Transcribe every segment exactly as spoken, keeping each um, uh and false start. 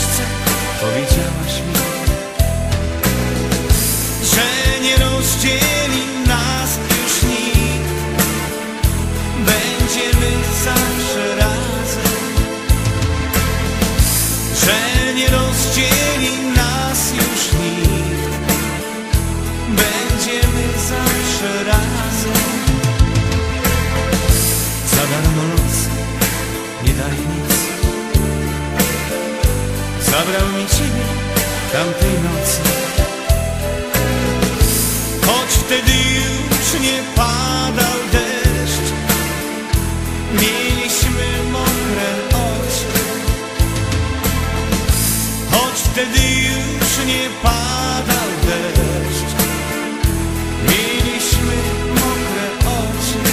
książce powiedziałaś mi, że nie rozdzieli nas już nikt. Będziemy zawsze razem, że nie rozdzieli nas już nikt. Będziemy zawsze razem. Za darmo los nie daje nic. Zabrał mi ciebie tamtej nocy, choć wtedy już nie padał deszcz. Mieliśmy mokre oczy, choć wtedy już nie padał deszcz. Mieliśmy mokre oczy.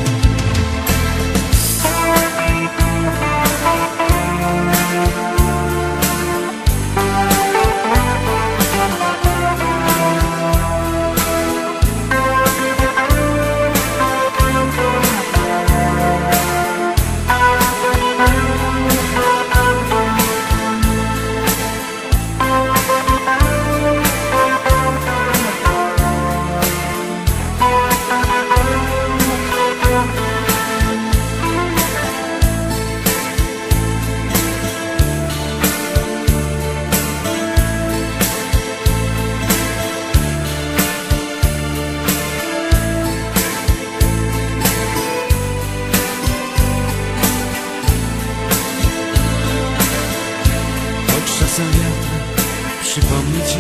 Czasem wiatr przypomni ci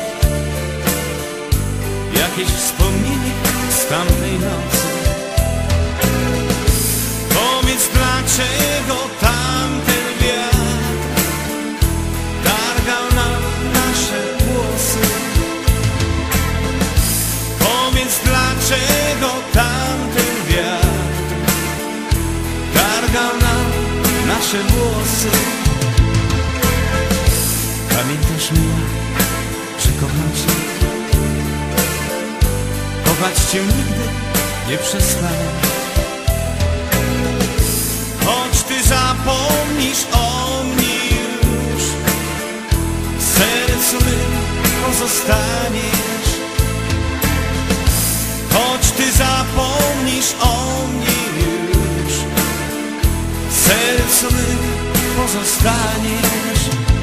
jakieś wspomnienie z tamtej nocy. Powiedz, dlaczego tamten wiatr targał nam nasze włosy. Powiedz, dlaczego tamten wiatr targał nam nasze włosy. Pamiętasz, miła, że kocham cię? Kochać cię nigdy nie przestanę. Choć ty zapomnisz o mnie już, w sercu mym pozostaniesz. Choć ty zapomnisz o mnie już, w sercu mym pozostaniesz.